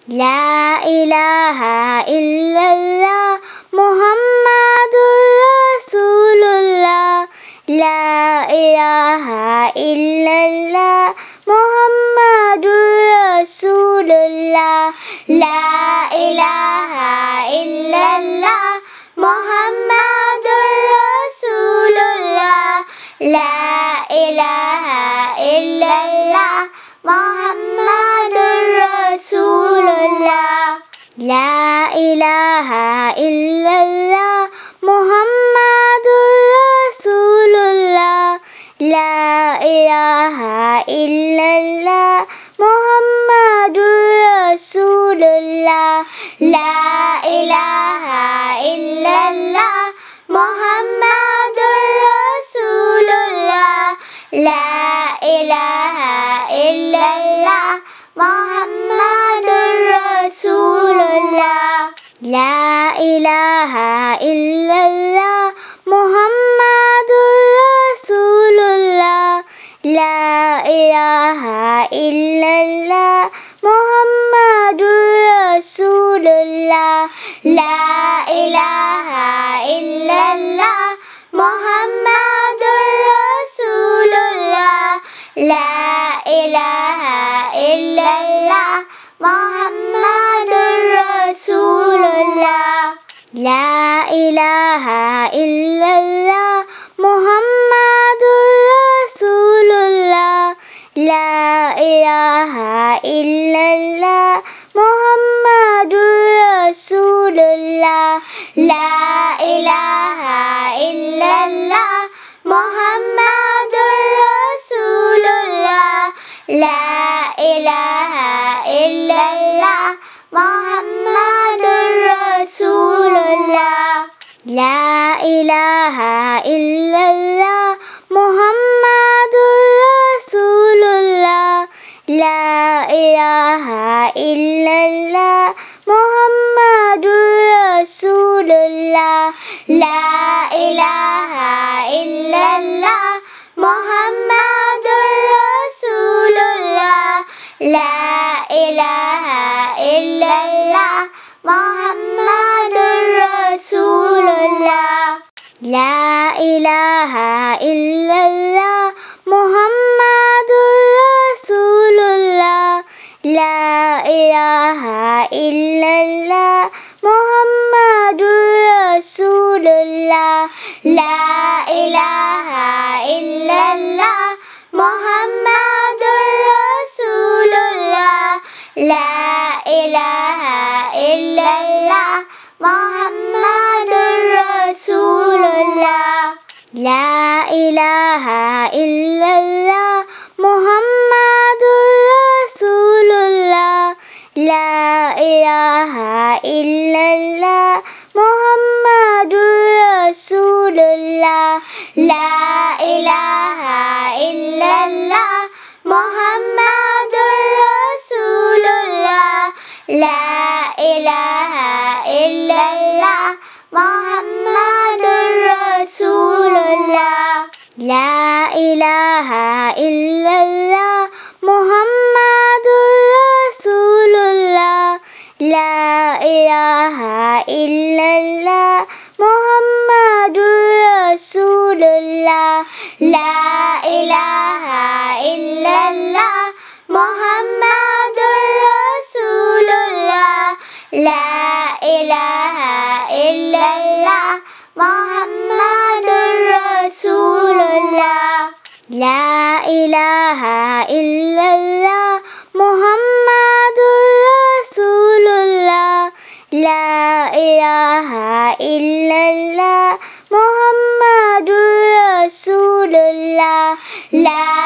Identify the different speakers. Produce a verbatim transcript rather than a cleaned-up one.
Speaker 1: লা ইলাহা ইল্লাল্লাহ মুহাম্মাদুর রাসূলুল্লাহ লা ইলাহা ইল্লাল্লাহ মুহাম্মাদুর রাসূলুল্লাহ লা ইলাহা ইল্লাল্লাহ মুহাম্মাদুর রাসূলুল্লাহ লা ইলাহা ইল্লাল্লাহ মুহাম্মাদুর রাসূলুল্লাহ লা ইলাহা ইল্লাল্লাহ মুহাম্মাদুর রাসূলুল্লাহ লা ইলাহা ইল্লাল্লাহ মুহাম্মাদুর রাসূলুল্লাহ লা ইলাহা ইল্লাল্লাহ মুহাম্মাদুর রাসূলুল্লাহ লা ইলাহা ইল্লাল্লাহ মুহাম্মাদুর রাসূলুল্লাহ লা ইলাহা ইল্লাল্লাহ মুহাম্মাদুর রাসূলুল্লাহ লা ইলাহা ইল্লাল্লাহ মুহাম্মাদুর রাসূলুল্লাহ লা ইলাহা ইল্লাল্লাহ মুহাম্মাদুর রাসূলুল্লাহ লা ইলাহা ইল্লাল্লাহ মুহাম্মাদুর রাসূলুল্লাহ লা ইলাহা ইল্লাল্লাহ মুহাম্মাদুর রাসূলুল্লাহ লা ইলাহা ইল্লাল্লাহ মুহাম্মাদুর রাসূলুল্লাহ লা ইলাহা ইল্লাল্লাহ মুহাম্মাদুর রাসূলুল্লাহ লা ইলাহা ইল্লাল্লাহ মুহাম্মাদুর রাসূলুল্লাহ লা ইলাহা ইল্লাল্লাহ মুহাম্মাদুর রাসূলুল্লাহ লা ইলাহা ইল্লাল্লাহ মুহাম্মাদুর রাসূলুল্লাহ লা ইলাহা ইল্লাল্লাহ মুহাম্মাদুর রাসূলুল্লাহ লা ইলাহা ইল্লাল্লাহ মুহাম্মাদুর রাসূলুল্লাহ লা ইলাহা ইল্লাল্লাহ মুহাম্মাদুর রাসূলুল্লাহ লা ইলাহা ইল্লাল্লাহ মুহাম্মাদুর রাসূলুল্লাহ লা ইলাহা ইল্লাল্লাহ মুহাম্মাদুর রাসূলুল্লাহ লা ইলাহা ইল্লাল্লাহ মুহাম্মাদুর রাসূলুল্লাহ লা ইলাহা ইল্লাল্লাহ মুহাম্মাদুর রাসূলুল্লাহ লা ইলাহা ইল্লাল্লাহ মুহাম্মাদুর রাসূলুল্লাহ লা ইলাহা ইল্লাল্লাহ মুহাম্মাদুর রাসূলুল্লাহ লা ইলাহা ইল্লাল্লাহ মুহাম্মাদুর রাসূলুল্লাহ লা ইলাহা ইল্লাল্লাহ মুহাম্মাদুর রাসূলুল্লাহ লা ইলাহা ইল্লাল্লাহ মুহাম্মাদুর রাসূলুল্লাহ লা ইলাহা ইল্লাল্লাহ মুহাম্মাদুর রাসূলুল্লাহ লা ইলাহা ইল্লাল্লাহ মুহাম্মাদুর রাসূলুল্লাহ লা ইলাহা ইল্লাল্লাহ মুহাম্মাদুর রাসূলুল্লাহ লা ইলাহা ইল্লাল্লাহ মুহাম্মাদুর রাসূলুল্লাহ লা